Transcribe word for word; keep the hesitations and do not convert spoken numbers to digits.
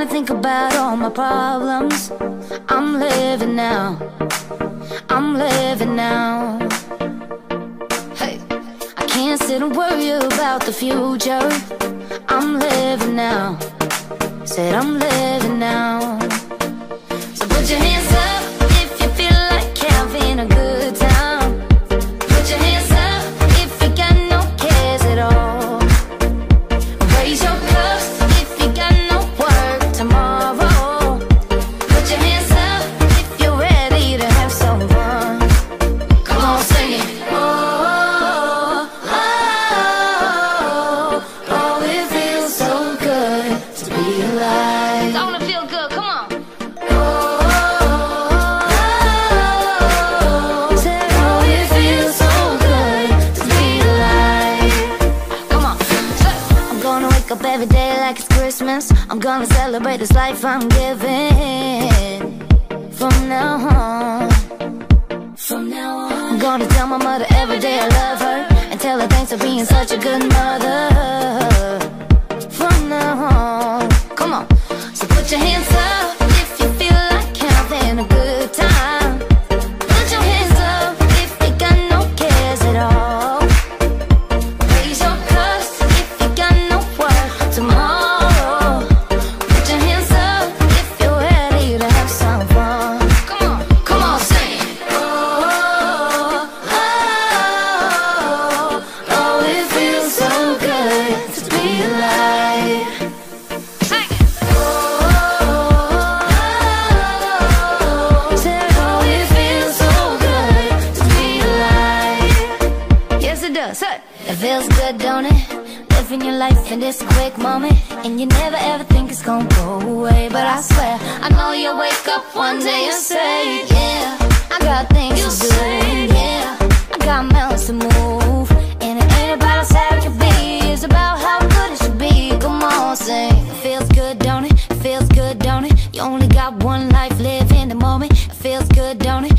wanna think about all my problems. I'm living now, I'm living now. Hey, I can't sit and worry about the future. I'm living now, said I'm living now. So put your hands up if you feel like having a good time. Put your hands up if you got no cares at all. Raise your cups if you got no work tomorrow. Put your hands up if you're ready to have some fun. Come on, sing it. Oh, oh, oh, oh, it feels so good to be alive. Don't it feel good? Come on. Every day like it's Christmas, I'm gonna celebrate this life I'm giving. From now on, from now on, I'm gonna tell my mother every day I love her, and tell her thanks for being such a good mother. From now on, come on. So put your hands up if you feel like having a good time. Put your hands up if you got no cares at all. Raise your cups if you got no work tomorrow. Put your hands up if you're ready to have some fun. Come on, come on, sing. Oh, oh, oh, oh, it feels so good to be alive. Sing it. Oh, oh, said, oh, it feels so good to be alive. Yes, it does. Hey. It feels good, don't it? Living your life in this quick moment, and you never ever think it's gonna go away. But I swear, I know you'll wake up one day and say, yeah, I got things to do, yeah, I got mountains to move. And it ain't about how sad it could be, it's about how good it should be. Come on, sing. It feels good, don't it? It feels good, don't it? You only got one life, live in the moment. It feels good, don't it?